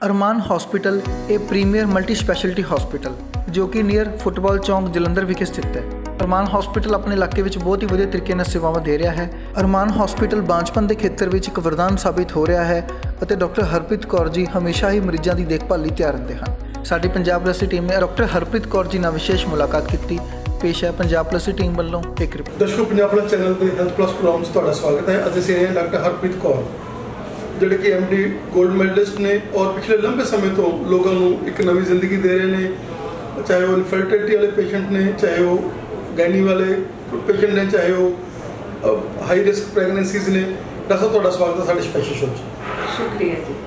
ਅਰਮਾਨ hospital ਇਹ premier multi speciality hospital ਜੋ ਕਿ ਨੀਅਰ ਫੁੱਟਬਾਲ ਚੌਂਕ ਜਲੰਧਰ ਵਿਖੇ ਸਥਿਤ ਹੈ। ਅਰਮਾਨ ਹਸਪੀਟਲ ਆਪਣੇ ਇਲਾਕੇ ਵਿੱਚ ਬਹੁਤ ਹੀ ਵਧੀਆ ਤਰੀਕੇ ਨਾਲ ਸੇਵਾਵਾਂ ਦੇ ਰਿਹਾ ਹੈ। ਅਰਮਾਨ ਹਸਪੀਟਲ ਬਾਂਝਪਨ ਦੇ ਖੇਤਰ ਵਿੱਚ ਇੱਕ ਵਰਦਾਨ ਸਾਬਿਤ ਹੋ ਰਿਹਾ ਹੈ ਅਤੇ ਡਾਕਟਰ ਹਰਪ੍ਰੀਤ ਕੌਰ ਜੀ ਹਮੇਸ਼ਾ ਹੀ ਮਰੀਜ਼ਾਂ ਦੀ ਦੇਖਭਾਲ ਲਈ ਤਿਆਰ ਰਹਿੰਦੇ ਹਨ। ਸਾਡੀ ਪੰਜਾਬ ਪਲੱਸ ਟੀਮ ਨੇ ਡਾਕਟਰ ਹਰਪ੍ਰੀਤ ਕੌਰ ਜੀ ਨਾਲ ਵਿਸ਼ੇਸ਼ ਮੁਲਾਕਾਤ ਕੀਤੀ। पेश है पंजाब प्लस टीम वालों एक रिपोर्ट। दर्शकों, पंजाब प्लस चैनल के हेल्थ प्लस प्रोग्राम से स्वागत है। अज असीं डॉक्टर हरप्रीत कौर जिहड़े कि MD गोल्ड मैडलिस्ट ने और पिछले लंबे समय तो लोगों को एक नवी जिंदगी दे रहे हैं, चाहे वो इनफर्टिलिटी वाले पेशेंट ने, चाहे वो गैनी वाले पेशेंट ने, चाहे वो हाई रिस्क प्रैगनेंसीज ने। डॉक्टर साहब तुहाडा स्वागत है साडे स्पैशल शो च। शुक्रिया जी।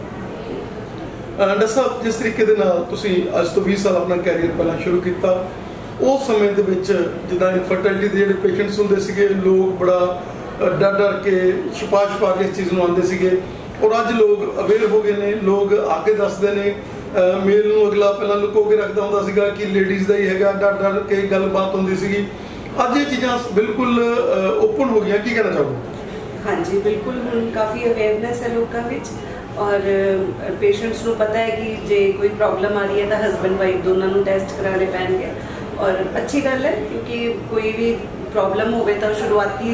डॉक्टर साहब, जिस तरीके दे नाल तुसीं अज तो 20 साल अपना कैरियर पहला शुरू किया, उस समय ਦੇ ਵਿੱਚ ਜਿੱਦਾਂ ਇਨਫਰਟੀਲਿਟੀ ਦੇ ਜਿਹੜੇ ਪੇਸ਼ੈਂਟਸ ਹੁੰਦੇ ਸੀਗੇ, ਲੋਕ ਬੜਾ ਡਰ ਕੇ ਛੁਪਾ ਕੇ ਇਸ ਚੀਜ਼ ਨੂੰ ਆਉਂਦੇ ਸੀਗੇ, ਔਰ ਅੱਜ ਲੋਕ ਅਵੇਅਰ ਹੋ ਗਏ ਨੇ। ਲੋਕ ਆ ਕੇ ਦੱਸਦੇ ਨੇ, ਮੇਲ ਨੂੰ ਅਗਲਾ ਪਹਿਲਾਂ ਲੁਕੋ ਕੇ ਰੱਖਦਾ ਹੁੰਦਾ ਸੀਗਾ ਕਿ ਲੇਡੀਜ਼ ਦਾ ਹੀ ਹੈਗਾ, ਡਰ ਕੇ ਗੱਲਬਾਤ ਹੁੰਦੀ ਸੀਗੀ। ਅੱਜ ਇਹ ਚੀਜ਼ਾਂ ਬਿਲਕੁਲ ਓਪਨ ਹੋ ਗਈਆਂ, ਕੀ ਕਹਿਣਾ ਚਾਹੋਗੇ? ਹਾਂਜੀ, ਬਿਲਕੁਲ ਹੁਣ ਕਾਫੀ ਅਵੇਅਰਨੈਸ ਹੈ ਲੋਕਾਂ ਵਿੱਚ, ਔਰ ਪੇਸ਼ੈਂਟਸ ਨੂੰ ਪਤਾ ਹੈ ਕਿ ਜੇ ਕੋਈ ਪ੍ਰੋਬਲਮ ਆ ਰਹੀ ਹੈ ਤਾਂ ਹਸਬੈਂਡ ਵਾਈਫ ਦੋਨਾਂ ਨੂੰ ਟੈਸਟ ਕਰਾਉਣੇ ਪੈਣਗੇ। और अच्छी गल है क्योंकि कोई भी प्रॉब्लम हो तो शुरुआती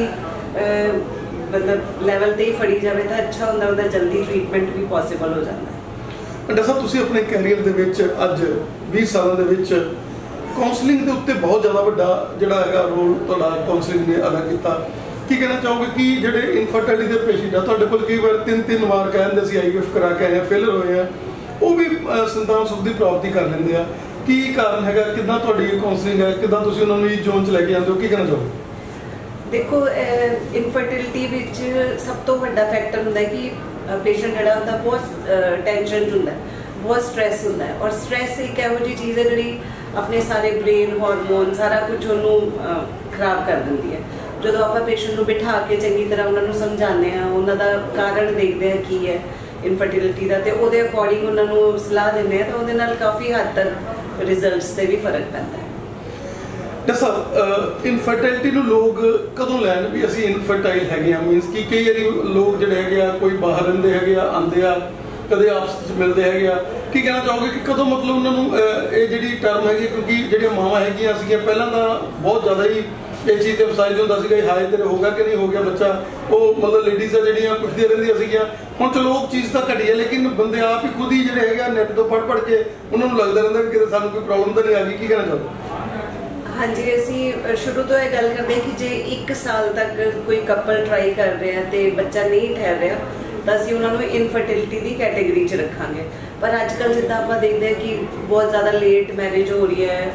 मतलब लैवल ते ही फड़ी जाए तो अच्छा होंदा, जल्दी ट्रीटमेंट भी पॉसिबल हो जाता है। डॉक्टर साहब, तुसीं अपने कैरियर दे विच अज 20 सालों दे विच काउंसलिंग दे उत्ते बहुत ज़्यादा वड्डा जिहड़ा हैगा रोल तुहाडा काउंसलिंग ने अदा किया। की कहना चाहोगे कि जिहड़े इनफर्टिलिटी दे पेशेंट आ, तुहाडे कोल कई बार 3 बार कहंदे सी IVF करा के आए हैं, फेलर होए हैं, वो भी संतान सुख की प्राप्ति कर लेंदे आ। ਕੀ ਕਾਰਨ ਹੈਗਾ, ਕਿੱਦਾਂ ਤੁਹਾਡੀ ਕਾਉਂਸਲਿੰਗ ਹੈ, ਕਿੱਦਾਂ ਤੁਸੀਂ ਉਹਨਾਂ ਨੂੰ ਇਹ ਜ਼ੋਨ 'ਚ ਲੈ ਕੇ ਜਾਂਦੇ ਹੋ, ਕੀ ਕਹਿਣਾ ਚਾਹੋਗੇ? ਦੇਖੋ, ਇਨਫਰਟੀਲਿਟੀ ਵਿੱਚ ਸਭ ਤੋਂ ਵੱਡਾ ਫੈਕਟਰ ਹੁੰਦਾ ਹੈ ਕਿ ਪੇਸ਼ੈਂਟ ਜਿਹੜਾ ਹੁੰਦਾ ਬਹੁਤ ਟੈਨਸ਼ਨ 'ਚ ਹੁੰਦਾ, ਬਹੁਤ ਸਟ੍ਰੈਸ ਹੁੰਦਾ ਹੈ। ਔਰ ਸਟ੍ਰੈਸ ਇੱਕ ਇਹੋ ਜਿਹੀ ਚੀਜ਼ ਹੈ ਜਿਹੜੀ ਆਪਣੇ ਸਾਰੇ ਬ੍ਰੇਨ ਹਾਰਮੋਨ ਸਾਰਾ ਕੁਝ ਉਹਨੂੰ ਖਰਾਬ ਕਰ ਦਿੰਦੀ ਹੈ। ਜਦੋਂ ਆਪਾਂ ਪੇਸ਼ੈਂਟ ਨੂੰ ਬਿਠਾ ਕੇ ਚੰਗੀ ਤਰ੍ਹਾਂ ਉਹਨਾਂ ਨੂੰ ਸਮਝਾਉਂਦੇ ਹਾਂ, ਉਹਨਾਂ ਦਾ ਕਾਰਨ ਦੇਖਦੇ ਹਾਂ ਕੀ ਹੈ ਇਨਫਰਟੀਲਿਟੀ ਦਾ, ਤੇ ਉਹਦੇ ਅਕੋਰਡਿੰਗ ਉਹਨਾਂ ਨੂੰ ਸਲਾਹ ਦਿੰਦੇ ਹਾਂ, ਤਾਂ ਉਹਦੇ ਨਾਲ ਕਾਫੀ ਹੱਦ ਤੱਕ ਰਿਜ਼ਲਟਸ ਤੇ ਵੀ ਫਰਕ ਪੈਂਦਾ ਹੈ। ਡਾਕਟਰ ਸਾਹਿਬ, ਇਨਫਰਟੀਲਿਟੀ ਨੂੰ ਲੋਕ ਕਦੋਂ ਲੈਣ ਵੀ ਅਸੀਂ ਇਨਫਰਟਾਈਲ ਹੈਗੇ ਆ? ਮੀਨਸ ਕਿ ਕਈ ਵਾਰੀ ਲੋਕ ਜਿਹੜੇ ਹੈਗੇ ਆ, ਕੋਈ ਬਾਹਰ ਰਹਿੰਦੇ ਹੈਗੇ ਆ, ਆਉਂਦੇ ਆ, ਕਦੇ ਆਪਸ ਵਿੱਚ ਮਿਲਦੇ ਹੈਗੇ ਆ, ਕੀ ਕਹਿਣਾ ਚਾਹੋਗੇ ਕਿ ਕਦੋਂ ਮਤਲਬ ਉਹਨਾਂ ਨੂੰ ਇਹ ਜਿਹੜੀ ਟਰਮ ਹੈਗੀ? ਕਿਉਂਕਿ ਜਿਹੜੀਆਂ ਮਾਵਾਂ ਹੈਗੀਆਂ ਸੀਗੀਆਂ ਪਹਿਲਾਂ ਤਾਂ ਬਹੁਤ ਜ਼ਿਆਦਾ ਹੀ ਇਹ ਚੀਜ਼ ਤੇ ਫਸਾਈਜ਼ ਹੁੰਦਾ ਸੀਗਾ, ਹਾਏ ਤੇਰੇ ਹੋ ਗਿਆ ਕਿ ਨਹੀਂ ਹੋ ਗਿਆ ਬੱਚਾ, ਉਹ ਮਤਲਬ ਲੇਡੀਜ਼ ਆ ਜਿਹੜੀਆਂ ਪੁੱਛਦੀਆਂ ਰਹਿੰਦੀਆਂ ਸੀਗੀਆਂ। ਹੁਣ ਚਲੋ ਉਹ ਚੀਜ਼ ਤਾਂ ਘਟੀ ਹੈ, ਲੇਕਿਨ ਬੰਦੇ ਆਪ ਹੀ ਖੁਦ ਹੀ ਜਿਹੜੇ ਹੈਗੇ ਆ ਨੈੱਟ ਤੋਂ ਪੜ੍ਹ ਕੇ ਉਹਨਾਂ ਨੂੰ ਲੱਗਦਾ ਰਹਿੰਦਾ ਕਿ ਕਿਤੇ ਸਾਨੂੰ ਕੋਈ ਪ੍ਰੋਬਲਮ ਤਾਂ ਨਹੀਂ ਆ ਗਈ, ਕੀ ਕਹਿਣਾ ਚਾਹੋਗੇ? ਹਾਂਜੀ, ਅਸੀਂ ਸ਼ੁਰੂ ਤੋਂ ਇਹ ਗੱਲ ਕਰਦੇ ਕਿ ਜੇ 1 ਸਾਲ ਤੱਕ ਕੋਈ ਕਪਲ ਟਰਾਈ ਕਰ ਰਿਹਾ ਤੇ ਬੱਚਾ ਨਹੀਂ ਠਹਿਰ ਰਿਹਾ ਤਾਂ ਅਸੀਂ ਉਹਨਾਂ ਨੂੰ ਇਨਫਰਟੀਲਿਟੀ ਦੀ ਕੈਟੇਗਰੀ 'ਚ ਰੱਖਾਂਗੇ। ਪਰ ਅੱਜ ਕੱਲ੍ਹ ਜਿੱਦਾਂ ਆਪਾਂ ਦੇਖਦੇ ਹਾਂ ਕਿ ਬਹੁਤ ਜ਼ਿਆਦਾ ਲੇਟ ਮੈਰਿਜ ਹੋ ਰਹੀ ਹੈ,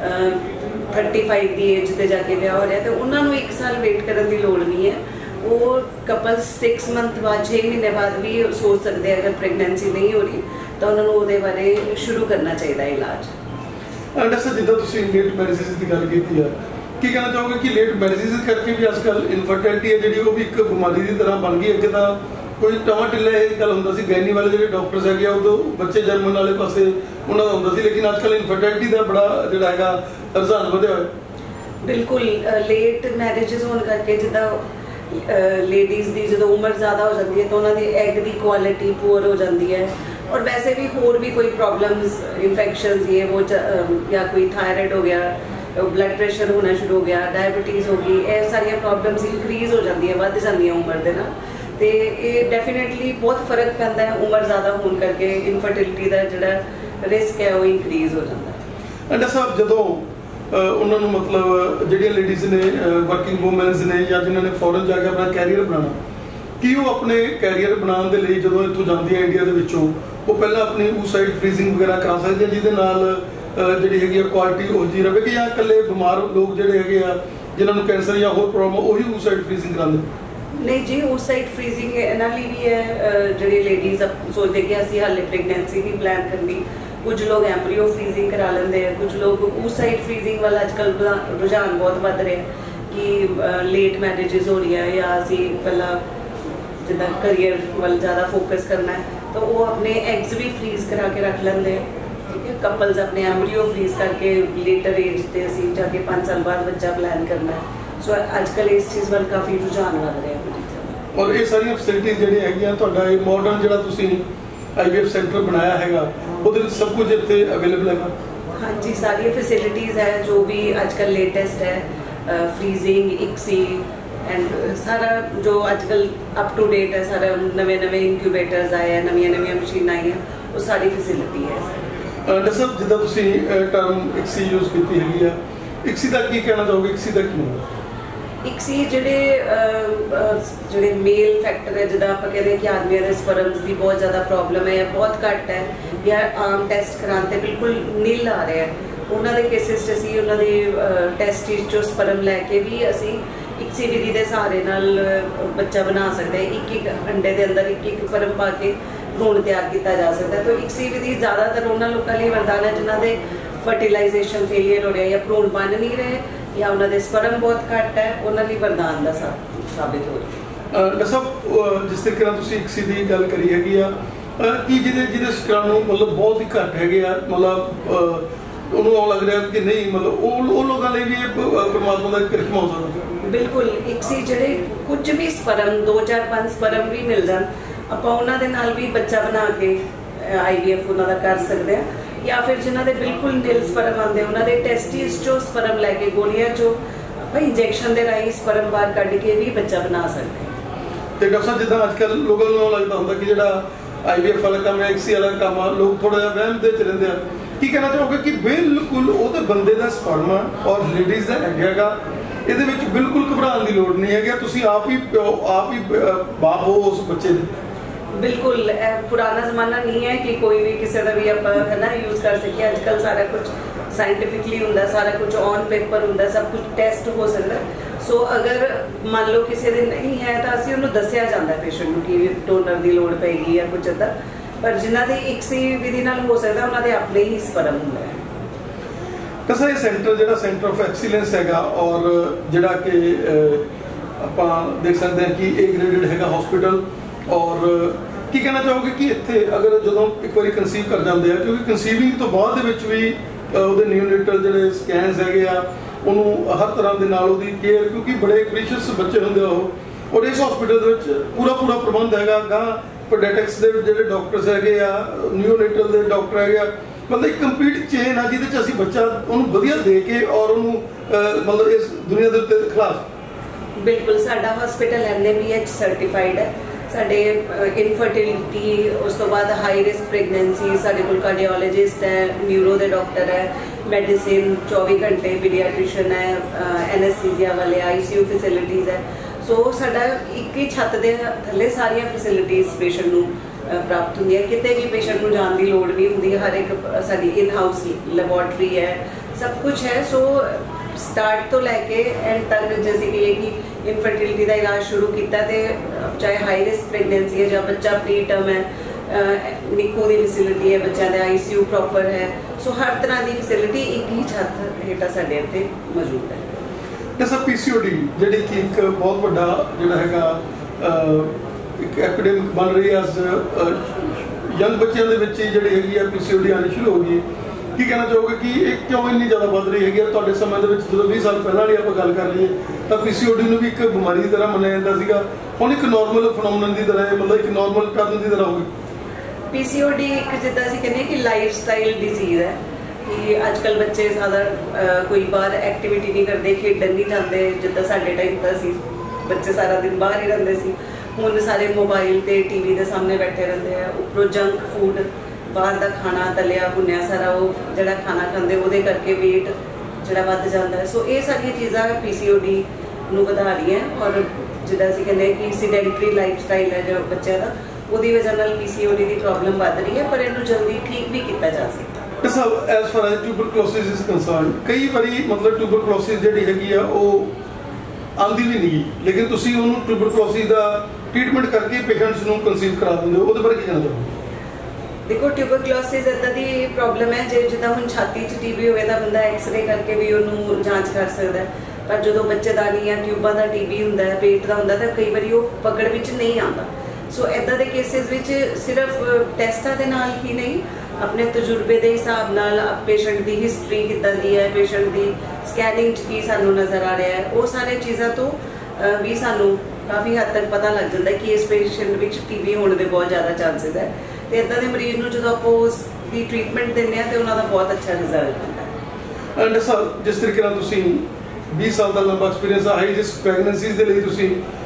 35 ਦੀ ਏਜ 'ਤੇ ਜਾ ਕੇ ਵਿਆਹ ਹੋ ਰਿਹਾ, ਤੇ ਉਹਨਾਂ ਨੂੰ 1 ਸਾਲ ਵੇਟ ਕਰਨ ਦੀ ਲੋੜ ਨਹੀਂ ਹੈ। ਉਹ ਕਪਲ 6 ਮੰਥ ਬਾਅਦ 6 ਮਹੀਨੇ ਬਾਅਦ ਵੀ ਸੋਚ ਸਕਦੇ ਆ, ਅਗਰ ਪ੍ਰੈਗਨੈਂਸੀ ਨਹੀਂ ਹੋ ਰਹੀ ਤਾਂ ਉਹਨਾਂ ਨੂੰ ਉਹਦੇ ਬਾਰੇ ਸ਼ੁਰੂ ਕਰਨਾ ਚਾਹੀਦਾ ਇਲਾਜ। ਡਾਕਟਰ ਸਾਹਿਬ, ਜਿੱਦਾਂ ਤੁਸੀਂ ਲੇਟ ਮੈਰਿਜਿਸ ਦੀ ਗੱਲ ਕੀਤੀ ਆ, ਕੀ ਕਹਿਣਾ ਚਾਹੋਗੇ ਕਿ ਲੇਟ ਮੈਰਿਜਿਸ ਕਰਕੇ ਵੀ ਅੱਜ ਕੱਲ੍ਹ ਇਨਫਰਟੀਲਿਟੀ ਹੈ ਜਿਹੜੀ ਉਹ ਵੀ ਇੱਕ ਬਿਮਾਰੀ ਦੀ ਤਰ੍ਹਾਂ ਬਣ ਗਈ? ਅੱਗੇ ਤਾਂ ਕੋਈ ਟਾਵਾਂ ਟਿੱਲਾ ਇਹ ਗੱਲ ਹੁੰਦਾ ਸੀ, ਗੈਨੀ ਵਾਲੇ ਜਿਹੜੇ ਡਾਕਟਰਸ ਹੈਗੇ ਆ ਉਦੋਂ ਬੱਚੇ ਜਨਮਣ ਵਾਲੇ ਪਾਸੇ ਉਹਨਾਂ ਦਾ ਹੁੰਦਾ ਸੀ, ਲੇਕਿਨ ਅੱਜ ਕੱਲ੍ਹ ਇਨਫਰਟੀਲਿਟੀ ਦਾ ਬੜਾ ਜਿਹੜਾ ਹੈਗਾ ਰੁਝਾਨ ਵਧਿਆ ਹੋਇਆ। ਬਿਲਕੁਲ, ਲੇਟ ਮੈਰਿਜਿਸ ਹੋਣ ਕਰਕੇ ਜਿੱਦਾਂ ਲੇਡੀਜ਼ ਦੀ ਜਦੋਂ ਉਮਰ ਜ਼ਿਆਦਾ ਹੋ ਜਾਂਦੀ ਹੈ ਤਾਂ ਉਹਨਾਂ ਦੀ ਐਗ ਦੀ ਕੁਆਲਿਟੀ ਪੂਅਰ ਹੋ ਜਾਂਦੀ ਹੈ, ਔਰ ਵੈਸੇ ਵੀ ਹੋਰ ਵੀ ਕੋਈ ਪ੍ਰੋਬਲਮਸ, ਇਨਫੈਕਸ਼ਨਸ ਇਹ वो ਜਾਂ ਕੋਈ ਥਾਇਰਾਇਡ ਹੋ ਗਿਆ, ਬਲੱਡ ਪ੍ਰੈਸ਼ਰ ਹੋਣਾ ਸ਼ੁਰੂ ਹੋ ਗਿਆ, ਡਾਇਬਟੀਜ਼ ਹੋ ਗਈ, ਇਹ ਸਾਰੀਆਂ ਪ੍ਰੋਬਲਮਸ ਇਨਕਰੀਜ਼ ਹੋ ਜਾਂਦੀਆਂ, ਵੱਧ ਜਾਂਦੀਆਂ ਉਮਰ ਦੇ ਨਾਲ, ਤੇ ਇਹ ਡੈਫੀਨੇਟਲੀ ਬਹੁਤ ਫਰਕ ਪੈਂਦਾ ਹੈ। ਉਮਰ ਜ਼ਿਆਦਾ ਹੋਣ ਕਰਕੇ ਇਨਫਰਟੀਲਿਟੀ ਦਾ ਜਿਹੜਾ ਰਿਸਕ ਹੈ ਉਹ ਇਨਕਰੀਜ਼ ਹੋ ਜਾਂਦਾ। ਡਾਕਟਰ ਸਾਹਿਬ, ਜਦੋਂ ਉਹਨਾਂ ਨੂੰ ਮਤਲਬ ਜਿਹੜੀਆਂ ਲੇਡੀਜ਼ ਨੇ, ਵਰਕਿੰਗ ਵੂਮਨਸ ਨੇ, ਜਾਂ ਜਿਨ੍ਹਾਂ ਨੇ ਫੋਰਨ ਜਾ ਕੇ ਆਪਣਾ ਕੈਰੀਅਰ ਬਣਾਉਣਾ, ਕੀ ਉਹ ਆਪਣੇ ਕੈਰੀਅਰ ਬਣਾਉਣ ਦੇ ਲਈ ਜਦੋਂ ਇੱਥੋਂ ਜਾਂਦੀਆਂ ਇੰਡੀਆ ਦੇ ਵਿੱਚੋਂ, ਉਹ ਪਹਿਲਾਂ ਆਪਣੀ ਊਸਾਈਡ ਫਰੀਜ਼ਿੰਗ ਵਗੈਰਾ ਕਰਾ ਸਕਦੇ ਆ, ਜਿਹਦੇ ਨਾਲ ਜਿਹੜੀ ਹੈਗੀ ਆ ਕੁਆਲਿਟੀ ਉਹ ਜੀ ਰਵੇ, ਕਿ ਜਾਂ ਇਕੱਲੇ ਬਿਮਾਰ ਲੋਕ ਜਿਹੜੇ ਹੈਗੇ ਆ ਜਿਨ੍ਹਾਂ ਨੂੰ ਕੈਂਸਰ ਜਾਂ ਹੋਰ ਪ੍ਰੋਬਲਮ ਉਹੀ ਊਸਾਈਡ ਫਰੀਜ਼ਿੰਗ ਕਰਾਉਂਦੇ? ਨਹੀਂ ਜੀ, ਊਸਾਈਡ ਫਰੀਜ਼ਿੰਗ ਇਹਨਾਂ ਲਈ ਵੀ ਹੈ। ਜਿਹੜੇ ਲੇਡੀਜ਼ ਸੋਚਦੇ ਕਿ ਅਸੀਂ ਹਾਲੇ ਪ੍ਰੈਗਨੈਂਸੀ ਨਹੀਂ ਪਲਾਨ ਕਰਨੀ, ਕੁਝ ਲੋਕ ਐਮਬਰੀਓ ਫਰੀਜ਼ਿੰਗ ਕਰਾ ਲੈਂਦੇ ਆ, ਕੁਝ ਲੋਕ ਊਸਾਈਡ ਫਰੀਜ਼ਿੰਗ ਵੱਲ ਅੱਜ ਕੱਲ੍ਹ ਰੁਝਾਨ ਬਹੁਤ ਵੱਧ ਰਿਹਾ ਕਿ ਲੇਟ ਮੈਰਿਜਿਸ ਹੋ ਰਹੀਆਂ ਜਾਂ ਅਸੀਂ ਪਹਿਲਾਂ ਜਿੱਦਾਂ ਕਰੀਅਰ ਵੱਲ ਜ਼ਿਆਦਾ ਫੋਕਸ ਕਰਨਾ ਹੈ ਤਾਂ ਉਹ ਆਪਣੇ ਐਗਸ ਵੀ ਫਰੀਜ਼ ਕਰਾ ਕੇ ਰੱਖ ਲੈਂਦੇ ਆ। ਠੀਕ ਹੈ, ਕਪਲਸ ਆਪਣੇ ਐਮਬਰੀਓ ਫਰੀਜ਼ ਕਰਕੇ ਲੇਟਰ ਏਜ 'ਤੇ ਅਸੀਂ ਜਾ ਕੇ 5 ਸਾਲ ਬਾਅਦ ਬੱਚਾ ਪਲਾਨ ਕਰਨਾ ਹੈ। ਸੋ ਅੱਜ ਕੱਲ੍ਹ ਇਸ ਚੀਜ਼ ਵੱਲ ਕਾਫੀ ਰੁਝਾਨ ਵੱਧ ਰਿਹਾ। ਔਰ ਇਹ ਸਾਰੀਆਂ ਫੈਸਿਲਿਟੀਜ਼ ਜਿਹੜੀਆਂ ਹੈਗੀਆਂ ਤੁਹਾਡਾ ਇਹ ਮਾਡਰਨ ਜਿਹੜਾ ਤੁਸੀਂ IVF सेंटर बनाया हैगा ਉਹਦੇ ਵਿੱਚ सब कुछ ਇੱਥੇ अवेलेबल हैगा? हाँ जी, सारी फैसिलिटीज़ है जो भी आजकल लेटेस्ट है, फ्रीजिंग, ICSI एंड सारा जो आजकल अप टू डेट है, सारा नवे इंक्यूबेटर्स आए हैं, नवी मशीन आई हैं, वो सारी फैसिलिटी है। डॉक्टर साहब जिद्दां तुसीं टर्म ICSI यूज़ कीती हैगी आ, ICSI ਦਾ ਕੀ ਕਹਿਣਾ ਚਾਹੋਗੇ? ICSI ਦਾ ਕੀ ਹੁੰਦਾ? ICSI ਜਿਹੜੇ ਮੇਲ ਫੈਕਟਰ ਹੈ, ਜਿੱਦਾਂ ਆਪਾਂ ਕਹਿੰਦੇ ਕਿ ਆਦਮੀਆਂ ਦੇ ਸਪਰਮਸ ਦੀ ਬਹੁਤ ਜ਼ਿਆਦਾ ਪ੍ਰੋਬਲਮ ਹੈ, ਬਹੁਤ ਘੱਟ ਹੈ ਜਾਂ ਆਮ ਟੈਸਟ ਕਰਾਉਣ 'ਤੇ ਬਿਲਕੁਲ ਨੀਲ ਆ ਰਿਹਾ ਹੈ, ਉਹਨਾਂ ਦੇ ਕੇਸਿਸ 'ਚ ਅਸੀਂ ਉਹਨਾਂ ਦੇ ਟੈਸਟ 'ਚੋਂ ਸਪਰਮ ਲੈ ਕੇ ਵੀ ਅਸੀਂ ICSI ਵਿਧੀ ਦੇ ਸਹਾਰੇ ਨਾਲ ਬੱਚਾ ਬਣਾ ਸਕਦੇ ਹਾਂ। ਇੱਕ ਅੰਡੇ ਦੇ ਅੰਦਰ ਇੱਕ ਸਪਰਮ ਪਾ ਕੇ ਭਰੂਣ ਤਿਆਰ ਕੀਤਾ ਜਾ ਸਕਦਾ ਹੈ। ਤਾਂ ICSI ਵਿਧੀ ਜ਼ਿਆਦਾਤਰ ਉਹਨਾਂ ਲੋਕਾਂ ਲਈ ਵਰਦਾਨ ਹੈ ਜਿਨ੍ਹਾਂ ਦੇ ਫਰਟੀਲਾਈਜੇਸ਼ਨ ਫੇਲੀਅਰ ਹੋ ਰਿਹਾ ਜਾਂ ਭਰੂਣ ਬਣ ਨਹੀਂ ਰਹੇ ਜਾਂ ਉਹਨਾਂ ਦੇ ਸਪਰਮ ਬਹੁਤ ਘੱਟ ਹੈ, ਉਹਨਾਂ ਲਈ ਵਰਦਾਨ ਦਾ ਸਾਬਿਤ ਹੋ ਰਿਹਾ। ਡਾਕਟਰ ਸਾਹਿਬ ਜਿਸ ਤਰੀਕੇ ਨਾਲ ਤੁਸੀਂ ICSI ਦੀ ਗੱਲ ਕਰੀ ਹੈਗੀ ਆ, ਕਿ ਜਿਹਦੇ ਸ਼ਿਕਾਰ ਨੂੰ ਮਤਲਬ ਬਹੁਤ ਹੀ ਘੱਟ ਹੈਗੇ ਆ, ਮਤਲਬ ਉਹਨੂੰ ਉਹ ਲੱਗ ਰਿਹਾ ਕਿ ਨਹੀਂ, ਮਤਲਬ ਉਹ ਲੋਕਾਂ ਲਈ ਵੀ ਇਹ ਪਰਮਾਤਮਾ ਦਾ ਕਿਰਪਾ ਹੋ ਸਕਦਾ? ਬਿਲਕੁਲ, ICSI ਜਿਹੜੇ ਕੁਝ ਵੀ ਸਪਰਮ 2, 4, 5 ਸਪਰਮ ਵੀ ਮਿਲ ਜਾਣ, ਆਪਾਂ ਉਹਨਾਂ ਦੇ ਨਾਲ ਵੀ ਬੱਚਾ ਬਣਾ ਕੇ IVF ਉਹਨਾਂ ਦਾ ਕਰ ਸਕਦੇ ਹਾਂ। ਜਾਂ ਫਿਰ ਜਿਨ੍ਹਾਂ ਦੇ ਬਿਲਕੁਲ ਨਿਲ ਸਪਰਮ ਆਉਂਦੇ, ਉਹਨਾਂ ਦੇ ਟੈਸਟਿਸ ਚੋਂ ਸਪਰਮ ਲੈ ਕੇ ਗੋਲੀਆਂ ਚੋਂ ਆਪਾਂ ਇੰਜੈਕਸ਼ਨ ਦੇ ਰਾਹੀਂ ਸਪਰਮ ਬਾਹਰ ਕੱਢ ਕੇ ਵੀ ਬੱਚਾ ਬਣਾ ਸਕਦੇ ਹਾਂ। ਤੇ ਡਾਕਟਰ ਸਾਹਿਬ ਜਿੱਦਾਂ ਅੱਜ ਕੱਲ੍ਹ ਲੋਕਾਂ ਨੂੰ ਲੱਗਦਾ ਹੁੰਦਾ ਕਿ ਜਿਹੜਾ IVF ਵਾਲਾ ਕੰਮ ਹੈ, ICSI ਵਾਲਾ ਕੰਮ ਆ, ਲੋਕ ਥੋੜਾ ਜਿਹਾ ਵਹਿਮ ਦੇ ਚ ਰਹਿੰਦੇ ਆ, ਕੀ ਕਹਿਣਾ ਚਾਹੋਗੇ ਕਿ ਬਿਲਕੁਲ ਉਹ ਤਾਂ ਬੰਦੇ ਦਾ ਸਪਰਮ ਆ ਔਰ ਲੇਡੀਜ਼ ਦਾ ਐਗ ਹੈਗਾ, ਇਹਦੇ ਵਿੱਚ ਬਿਲਕੁਲ ਘਬਰਾਉਣ ਦੀ ਲੋੜ ਨਹੀਂ ਹੈਗੀ, ਤੁਸੀਂ ਆਪ ਹੀ ਬਾਪ ਹੋ ਉਸ ਬੱਚੇ ਦੇ? ਬਿਲਕੁਲ, ਪੁਰਾਣਾ ਜ਼ਮਾਨਾ ਨਹੀਂ ਹੈ ਕਿ ਕੋਈ ਵੀ ਕਿਸੇ ਦਾ ਵੀ ਆਪਾਂ ਹੈ ਨਾ ਯੂਜ਼ ਕਰ ਸਕੀਏ। ਅੱਜ ਕੱਲ੍ਹ ਸਾਰਾ ਕੁਝ ਸਾਇੰਟੀਫਿਕਲੀ ਹੁੰਦਾ, ਸਾਰਾ ਕੁਝ ਔਨ ਪੇਪਰ ਹੁੰਦਾ, ਸਭ ਕੁਝ ਟੈਸਟ ਹੋ ਸਕਦਾ। ਸੋ ਅਗਰ ਮੰਨ ਲਓ ਕਿਸੇ ਦੇ ਨਹੀਂ ਹੈ ਤਾਂ ਅਸੀਂ ਉਹਨੂੰ ਦੱਸਿਆ ਜਾਂਦਾ ਪੇਸ਼ੈਂਟ ਨੂੰ ਕਿ ਡੋਨਰ ਦੀ ਲੋੜ ਪਏਗੀ ਜਾਂ ਕੁਝ ਇੱਦਾਂ, ਪਰ ਜਿਨ੍ਹਾਂ ਦੇ ICSI ਵਿਧੀ ਨਾਲ ਹੋ ਸਕਦਾ ਉਹਨਾਂ ਦੇ ਆਪਣੇ ਹੀ ਸਪਰਮ ਹੁੰਦਾ ਹੈ। ਤਾਂ ਇਹ ਸੈਂਟਰ ਜਿਹੜਾ ਸੈਂਟਰ ਆਫ ਐਕਸੀਲੈਂਸ ਹੈਗਾ ਔਰ ਜਿਹੜਾ ਕਿ ਆਪਾਂ ਦੇਖ ਸਕਦੇ ਹਾਂ ਕਿ A ਗ੍ਰੇਡਡ ਹੈਗਾ ਹਸਪੀਟਲ, ਔਰ ਕੀ ਕਹਿਣਾ ਚਾਹੋਗੇ ਕਿ ਇੱਥੇ ਅਗਰ ਜਦੋਂ ਇੱਕ ਵਾਰੀ ਕਨਸੀਵ ਕਰ ਜਾਂਦੇ ਆ, ਕਿਉਂਕਿ ਕਨਸੀਵਿੰਗ ਤੋਂ ਬਾਅਦ ਦੇ ਵਿੱਚ ਵੀ ਉਹਦੇ ਨਿਊਨੇਟਲ ਜਿਹੜੇ ਸਕੈਨਸ ਹੈਗੇ ਆ, ਉਹਨੂੰ ਹਰ ਤਰ੍ਹਾਂ ਦੇ ਨਾਲ ਉਹਦੀ ਕੇਅਰ, ਕਿਉਂਕਿ ਬੜੇ ਪ੍ਰੀਸ਼ੀਅਸ ਬੱਚੇ ਹੁੰਦੇ ਆ ਉਹ, ਔਰ ਇਸ ਹਸਪੀਟਲ ਦੇ ਵਿੱਚ ਪੂਰਾ ਪ੍ਰਬੰਧ ਹੈਗਾ। ਗਾਂ ਪੋਡੈਟਿਕਸ ਦੇ ਜਿਹੜੇ ਡਾਕਟਰਸ ਹੈਗੇ ਆ, ਨਿਊਨੇਟਲ ਦੇ ਡਾਕਟਰ ਹੈਗੇ ਆ, ਮਤਲਬ ਇੱਕ ਕੰਪਲੀਟ ਚੇਨ ਆ ਜਿਹਦੇ 'ਚ ਅਸੀਂ ਬੱਚਾ ਉਹਨੂੰ ਵਧੀਆ ਦੇ ਕੇ ਔਰ ਉਹਨੂੰ ਮਤਲਬ ਇਸ ਦੁਨੀਆ ਦੇ ਉੱਤੇ ਖਿਲਾਫ। ਬਿਲਕੁਲ, ਸਾਡਾ ਹਸਪੀਟਲ NABH ਸਰਟੀਫਾਈਡ ਹੈ। ਸਾਡੇ ਇਨਫਰਟੀਲਿਟੀ, ਉਸ ਤੋਂ ਬਾਅਦ ਹਾਈ ਰਿਸਕ ਪ੍ਰੈਗਨੈਂਸੀ, ਸਾਡੇ ਕੋਲ ਕਾਰਡੀਓਲੋਜਿਸਟ ਹੈ, ਨਿਊਰੋ ਦੇ ਡਾਕਟਰ ਹੈ, ਮੈਡੀਸਿਨ 24 ਘੰਟੇ, ਪੀਡੀਆਟ੍ਰੀਸ਼ਨ ਹੈ, ਐਨਐਸਥੀਸੀਆ ਵਾਲੇ, ICU ਫੈਸਿਲਿਟੀਜ਼ ਹੈ। ਸੋ ਸਾਡਾ ਇੱਕ ਹੀ ਛੱਤ ਦੇ ਥੱਲੇ ਸਾਰੀਆਂ ਫੈਸਿਲਿਟੀਜ਼ ਪੇਸ਼ੈਂਟ ਨੂੰ ਪ੍ਰਾਪਤ ਹੁੰਦੀਆਂ, ਕਿਤੇ ਵੀ ਪੇਸ਼ੈਂਟ ਨੂੰ ਜਾਣ ਦੀ ਲੋੜ ਨਹੀਂ ਹੁੰਦੀ। ਹਰ ਇੱਕ ਸਾਡੀ ਇਨ ਹਾਊਸ ਲੈਬੋਰਟਰੀ ਹੈ, ਸਭ ਕੁਝ ਹੈ। ਸੋ ਸਟਾਰਟ ਤੋਂ ਲੈ ਕੇ ਐਂਡ ਤੱਕ ਜੈਸੇ ਕਿ ਇਹ ਕਿ ਇਨਫਰਟੀਲਿਟੀ ਦਾ ਇਲਾਜ ਸ਼ੁਰੂ ਕੀਤਾ, ਤੇ ਚਾਹੇ ਹਾਈ ਰਿਸਕ ਪ੍ਰੈਗਨੈਂਸੀ ਹੈ ਜਾਂ ਬੱਚਾ ਪ੍ਰੀ ਟਰਮ ਹੈ, ਨਿੱਕੂ ਦੀ ਫੈਸਿਲਿਟੀ ਹੈ, ਬੱਚਿਆਂ ਦਾ ICU ਪ੍ਰੋਪਰ ਹੈ। ਸੋ ਹਰ ਤਰ੍ਹਾਂ ਦੀ ਫੈਸਿਲਿਟੀ ਇੱਕ ਹੀ ਛੱਤ ਹੇਠਾਂ ਸਾਡੇ ਇੱਥੇ ਮੌਜੂਦ ਹੈ। ਤੇ ਸਰ PCOD ਜਿਹੜੀ ਕਿ ਇੱਕ ਬਹੁਤ ਵੱਡਾ ਜਿਹੜਾ ਹੈਗਾ ਇੱਕ ਐਪੀਡੈਮਿਕ ਬਣ ਰਹੀ ਹੈ, ਯੰਗ ਬੱਚਿਆਂ ਦੇ ਵਿੱਚ ਜਿਹੜੀ ਹੈਗੀ ਆ PCOD ਆਉਣੀ ਸ਼ੁਰੂ ਹੋ ਗਈ, ਕੀ ਕਹਿਣਾ ਚਾਹੋਗੇ ਕਿ ਇਹ ਕਿਉਂ ਇੰਨੀ ਜ਼ਿਆਦਾ ਵੱਧ ਰਹੀ ਹੈਗੀ? ਤੁਹਾਡੇ ਸਮੇਂ ਦੇ ਵਿੱਚ ਜਦੋਂ 20 ਸਾਲ ਪਹਿਲਾਂ ਵਾਲੀ ਆਪਾਂ ਗੱਲ ਕਰ ਲਈਏ ਤਾਂ PCOD ਨੂੰ ਵੀ ਇੱਕ ਬਿਮਾਰੀ ਦੀ ਤਰ੍ਹਾਂ ਮੰਨਿਆ ਜਾਂਦਾ ਸੀਗਾ, ਹੁਣ ਇੱਕ ਨਾਰਮਲ ਫੈਨੋਮੀਨਨ ਦੀ ਤਰ੍ਹਾਂ, ਮਤਲਬ ਇੱਕ ਨਾਰਮਲ ਪੈਟਰਨ ਦੀ ਤਰ੍ਹਾਂ ਹੋ ਗਈ। PCOD ਇੱਕ ਜਿੱਦਾਂ ਅਸੀਂ ਕਹਿੰਦੇ ਕਿ ਲਾਈਫ ਸਟਾਈਲ ਡਿਜ਼ੀਜ਼ ਹੈ, ਕਿ ਅੱਜ ਕੱਲ੍ਹ ਬੱਚੇ ਜ਼ਿਆਦਾ ਕੋਈ ਬਾਹਰ ਐਕਟੀਵਿਟੀ ਨਹੀਂ ਕਰਦੇ, ਖੇਡਣ ਨਹੀਂ ਜਾਂਦੇ। ਜਿੱਦਾਂ ਸਾਡੇ ਟਾਈਮ ਤਾਂ ਸੀ ਬੱਚੇ ਸਾਰਾ ਦਿਨ ਬਾਹਰ ਹੀ ਰਹਿੰਦੇ ਸੀ, ਹੁਣ ਸਾਰੇ ਮੋਬਾਈਲ ਤੇ TV ਦੇ ਸਾਹਮਣੇ ਬੈਠੇ ਰਹਿੰਦੇ ਆ। ਉੱਪਰੋਂ ਜੰਕ ਫੂਡ, ਬਾਹਰ ਦਾ ਖਾਣਾ, ਤਲਿਆ ਭੁੰਨਿਆ ਸਾਰਾ ਉਹ ਜਿਹੜਾ ਖਾਣਾ ਖਾਂਦੇ, ਉਹਦੇ ਕਰਕੇ ਵੇਟ ਜਿਹੜਾ ਵੱਧ ਜਾਂਦਾ ਹੈ। ਸੋ ਇਹ ਸਾਰੀਆਂ ਚੀਜ਼ਾਂ PCOD ਨੂੰ ਵਧਾ ਰਹੀਆਂ, ਔਰ ਜਿੱਦਾਂ ਅਸੀਂ ਕਹਿੰਦੇ ਕਿ ਸਿਡੈਂਟਰੀ ਲਾਈਫ ਸਟਾਈਲ ਹੈ ਜੋ ਬੱਚਿਆਂ ਦਾ, ਉਹਦੀ ਵਜ੍ਹਾ ਨਾਲ PCOD ਦੀ ਪ੍ਰੋਬਲਮ ਵੱਧ ਰਹੀ ਹੈ, ਪਰ ਇਹਨੂੰ ਜਲਦੀ ਠੀਕ ਵੀ ਕੀਤਾ ਜਾ ਸਕਦਾ। Sir as far as tuberculosis is concern, ਕਈ ਵਾਰੀ ਮਤਲਬ ਟਿਊਬਰਕਲੋਸਿਸ ਜਿਹੜੀ ਹੈਗੀ ਆ ਉਹ ਆਉਂਦੀ ਵੀ ਨਹੀਂ, ਲੇਕਿਨ ਤੁਸੀਂ ਉਹਨੂੰ ਟਿਊਬਰਕਲੋਸਿਸ ਦਾ ਟ੍ਰੀਟਮੈਂਟ ਕਰਕੇ ਪੇਸ਼ੈਂਟਸ ਨੂੰ ਕਨਸੀਵ ਕਰਾ ਦਿੰਦੇ ਹੋ, ਉਹਦੇ ਬਾਰੇ ਕੀ ਕਹਿਣਾ ਚਾਹੋਗੇ? ਦੇਖੋ, ਟਿਊਬਰਕਲੋਸਿਸ ਇੱਦਾਂ ਦੀ ਪ੍ਰੋਬਲਮ ਹੈ ਜੇ ਜਿੱਦਾਂ ਹੁਣ ਛਾਤੀ 'ਚ TB ਹੋਵੇ ਤਾਂ ਬੰਦਾ ਐਕਸਰੇ ਕਰਕੇ ਵੀ ਉਹਨੂੰ ਜਾਂਚ ਕਰ ਸਕਦਾ, ਪਰ ਜਦੋਂ ਬੱਚੇਦਾਨੀ ਜਾਂ ਟਿਊਬਾਂ ਦਾ TB ਹੁੰਦਾ ਹੈ, ਪੇਟ ਦਾ ਹੁੰਦਾ, ਤਾਂ ਕਈ ਵਾਰੀ ਉਹ ਪਕੜ ਵਿੱਚ ਨਹੀਂ ਆਉਂਦਾ। ਸੋ ਇੱਦਾਂ ਦੇ ਕੇਸਿਸ ਵਿੱਚ ਸਿਰਫ ਟੈਸਟਾਂ ਦੇ ਨਾਲ ਹੀ ਨਹੀਂ, ਆਪਣੇ ਤਜਰਬੇ ਦੇ ਹਿਸਾਬ ਨਾਲ ਪੇਸ਼ੈਂਟ ਦੀ ਹਿਸਟਰੀ ਕਿੱਦਾਂ ਦੀ ਹੈ, ਪੇਸ਼ੈਂਟ ਦੀ ਸਕੈਨਿੰਗ 'ਚ ਕੀ ਸਾਨੂੰ ਨਜ਼ਰ ਆ ਰਿਹਾ ਹੈ, ਉਹ ਸਾਰੇ ਚੀਜ਼ਾਂ ਤੋਂ ਵੀ ਸਾਨੂੰ ਕਾਫੀ ਹੱਦ ਤੱਕ ਪਤਾ ਲੱਗ ਜਾਂਦਾ ਕਿ ਇਸ ਪੇਸ਼ੈਂਟ ਵਿੱਚ TB ਹੋਣ ਦੇ ਬਹੁਤ ਜ਼ਿਆਦਾ ਚਾਂਸਸ ਹੈ। ਤੇ ਇਦਾਂ ਦੇ ਮਰੀਜ਼ ਨੂੰ ਜਦੋਂ ਆਪਾਂ ਉਸ ਦੀ ਟ੍ਰੀਟਮੈਂਟ ਦਿੰਦੇ ਆ ਤੇ ਉਹਨਾਂ ਦਾ ਬਹੁਤ ਅੱਛਾ ਰਿਜ਼ਲਟ ਹੁੰਦਾ ਹੈ। ਐਂਡ ਸਰ ਜਿਸ ਤਰੀਕੇ ਨਾਲ ਤੁਸੀਂ 20 ਸਾਲ ਦਾ ਲੰਬਾ ਐਕਸਪੀਰੀਅੰਸ ਆ ਹਾਈ ਰਿਸਕ ਪ੍ਰੈਗਨੈਂਸੀਜ਼ ਦੇ ਲਈ ਤੁਸੀਂ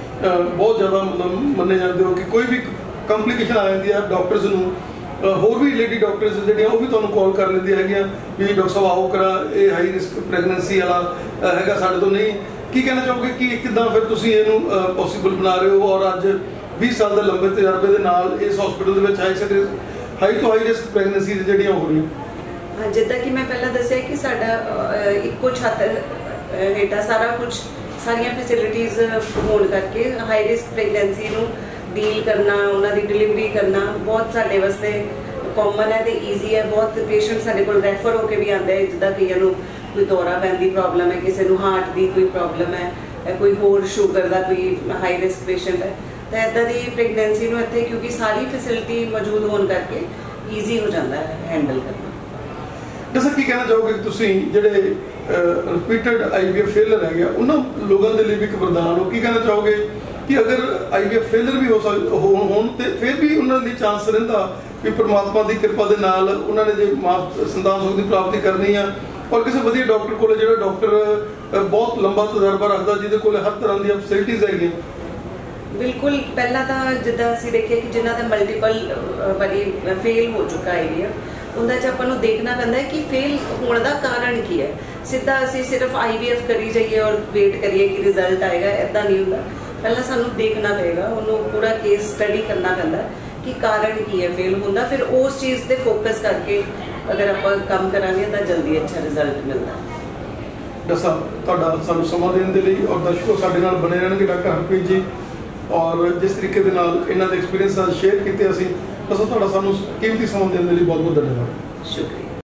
ਬਹੁਤ ਜ਼ਿਆਦਾ ਮਤਲਬ ਮੰਨੇ ਜਾਂਦੇ ਹੋ ਕਿ ਕੋਈ ਵੀ ਕੰਪਲਿਕੇਸ਼ਨ ਆ ਜਾਂਦੀ ਆ ਡਾਕਟਰਸ ਨੂੰ ਹੋਰ ਵੀ ਲੇਡੀ ਡਾਕਟਰਸ ਜਿਹੜੀਆਂ ਉਹ ਵੀ ਤੁਹਾਨੂੰ ਕਾਲ ਕਰ ਲੈਂਦੀਆਂ ਹੈਗੀਆਂ ਵੀ ਡਾਕਟਰ ਸਾਹਿਬ ਆਓ ਕਰਾ ਇਹ ਹਾਈ ਰਿਸਕ ਪ੍ਰੈਗਨੈਂਸੀ ਵਾਲਾ ਹੈਗਾ ਸਾਡੇ ਤੋਂ ਨਹੀਂ। ਕੀ ਕਹਿਣਾ ਚਾਹੋਗੇ ਕਿ ਕਿੱਦਾਂ ਫਿਰ ਤੁਸੀਂ ਇਹਨੂੰ ਪੋਸੀਬਲ ਬਣਾ ਰਹੇ ਹੋ ਔਰ ਅੱਜ 20 ਸਾਲ ਦੇ ਲੰਬੇ ਤਜਰਬੇ ਦੇ ਨਾਲ ਇਸ ਹਸਪੀਟਲ ਦੇ ਵਿੱਚ ਹਾਈ ਤੋਂ ਹਾਈ ਰਿਸਕ ਪ੍ਰੈਗਨੈਂਸੀ ਜਿਹੜੀਆਂ ਹੋ ਰਹੀਆਂ? ਜਿੱਦਾਂ ਕਿ ਮੈਂ ਪਹਿਲਾਂ ਦੱਸਿਆ ਕਿ ਸਾਡਾ ਇੱਕੋ ਛੱਤ ਹੇਠਾਂ ਸਾਰਾ ਕੁਝ ਸਾਰੀਆਂ ਫੈਸਿਲਿਟੀਜ਼ ਹੋਣ ਕਰਕੇ ਹਾਈ ਰਿਸਕ ਪ੍ਰੈਗਨੈਂਸੀ ਨੂੰ ਡੀਲ ਕਰਨਾ ਉਹਨਾਂ ਦੀ ਡਿਲੀਵਰੀ ਕਰਨਾ ਬਹੁਤ ਸਾਡੇ ਵਾਸਤੇ ਕਾਮਨ ਹੈ ਤੇ ਈਜ਼ੀ ਹੈ। ਬਹੁਤ ਪੇਸ਼ੈਂਟ ਸਾਡੇ ਕੋਲ ਰੈਫਰ ਹੋ ਕੇ ਵੀ ਆਉਂਦੇ ਜਿੱਦਾਂ ਕਈਆਂ ਨੂੰ ਕੋਈ ਦੌਰਾ ਪੈਣ ਦੀ ਪ੍ਰੋਬਲਮ ਹੈ, ਕਿਸੇ ਨੂੰ ਹਾਰਟ ਦੀ ਕੋਈ ਪ੍ਰੋਬਲਮ ਹੈ, ਕੋਈ ਹੋਰ ਸ਼ੂਗਰ ਦਾ ਕੋਈ ਹਾਈ ਰਿਸਕ ਪੇਸ਼ੈਂਟ ਹੈ ਤਾਂ ਇੱਦਾਂ ਦੀ ਪ੍ਰੈਗਨੈਂਸੀ ਨੂੰ ਇੱਥੇ ਕਿਉਂਕਿ ਸਾਰੀ ਫੈਸਿਲਿਟੀ ਮੌਜੂਦ ਹੋਣ ਕਰਕੇ ਈਜ਼ੀ ਹੋ ਜਾਂਦਾ ਹੈ ਹੈਂਡਲ ਕਰਨਾ। ਦੱਸੋ ਕੀ ਕਹਿਣਾ ਚਾਹੋਗੇ ਕਿ ਤੁਸੀਂ ਜਿਹੜੇ ਰਿਪੀਟਡ IVF ਫੇਲਰ ਹੈਗੇ ਉਹਨਾਂ ਲੋਕਾਂ ਦੇ ਲਈ ਵੀ ਇੱਕ ਵਰਦਾਨ ਹੋ? ਕੀ ਕਹਿਣਾ ਚਾਹੋਗੇ ਕਿ ਅਗਰ IVF ਫੇਲਰ ਵੀ ਹੋਣ ਤੇ ਫਿਰ ਵੀ ਉਹਨਾਂ ਲਈ ਚਾਂਸ ਰਹਿੰਦਾ ਕਿ ਪ੍ਰਮਾਤਮਾ ਦੀ ਕਿਰਪਾ ਦੇ ਨਾਲ ਉਹਨਾਂ ਨੇ ਜੇ ਸੰਤਾਨ ਸੁੱਖ ਦੀ ਪ੍ਰਾਪਤੀ ਕਰਨੀ ਆ ਔਰ ਕਿਸੇ ਵਧੀਆ ਡਾਕਟਰ ਕੋਲ ਜਿਹੜਾ ਡਾਕਟਰ ਬਹੁਤ ਲੰਬਾ ਤਜਰਬਾ ਰੱਖਦਾ ਜਿਹਦੇ ਕੋਲ ਹਰ ਤਰ੍ਹਾਂ ਦੀਆਂ ਫੈਸਿਲਿਟੀਜ਼ ਹੈਗੀਆਂ? ਬਿਲਕੁਲ। ਪਹਿਲਾਂ ਤਾਂ ਜਿੱਦਾਂ ਅਸੀਂ ਦੇਖਿਆ ਕਿ ਜਿਨ੍ਹਾਂ ਦਾ ਮਲਟੀਪਲ ਵਾਰੀ ਫੇਲ ਹੋ ਚੁੱਕਾ IVF ਉਹਦਾ 'ਚ ਆਪਾਂ ਨੂੰ ਦੇਖਣਾ ਪੈਂਦਾ ਹੈ ਕਿ ਫੇਲ ਹੋਣ ਦਾ ਕਾਰਨ ਕੀ ਹੈ। ਸਿੱਧਾ ਅਸੀਂ ਸਿਰਫ IVF ਕਰੀ ਜਾਈਏ ਔਰ ਵੇਟ ਕਰੀਏ ਕਿ ਰਿਜ਼ਲਟ ਆਏਗਾ, ਇੱਦਾਂ ਨਹੀਂ ਹੁੰਦਾ। ਪਹਿਲਾਂ ਸਾਨੂੰ ਦੇਖਣਾ ਪਏਗਾ, ਉਹਨੂੰ ਪੂਰਾ ਕੇਸ ਸਟੱਡੀ ਕਰਨਾ ਪੈਂਦਾ ਕਿ ਕਾਰਨ ਕੀ ਹੈ ਫੇਲ ਹੁੰਦਾ, ਫਿਰ ਉਸ ਚੀਜ਼ 'ਤੇ ਫੋਕਸ ਕਰਕੇ ਅਗਰ ਆਪਾਂ ਕੰਮ ਕਰਾਂਗੇ ਤਾਂ ਜਲਦੀ ਅੱਛਾ ਰਿਜ਼ਲਟ ਮਿਲਦਾ। ਡਾਕਟਰ ਸਾਹਿਬ ਤੁਹਾਡਾ ਸਾਨੂੰ ਸਮਾਂ ਦੇਣ ਦੇ ਲਈ ਔਰ ਦਰਸ਼ਕੋ ਸਾਡੇ ਨਾਲ ਬਣੇ ਰਹਿਣਗੇ ਡਾਕਟਰ ਹਰਪ੍ਰੀਤ ਜੀ ਔਰ ਜਿਸ ਤਰੀਕੇ ਦੇ ਨਾਲ ਇਹਨਾਂ ਦੇ ਐਕਸਪੀਰੀਅੰਸ ਨਾਲ ਸ਼ੇਅਰ ਕੀਤੇ ਅਸੀਂ ਦੱਸੋ ਤੁਹਾਡਾ ਸਾਨੂੰ ਕੀਮਤੀ ਸਮਾਂ ਦੇਣ ਦੇ ਲਈ ਬਹੁਤ ਬਹੁਤ ਧੰਨਵਾਦ। ਸ਼ੁਕਰੀਆ।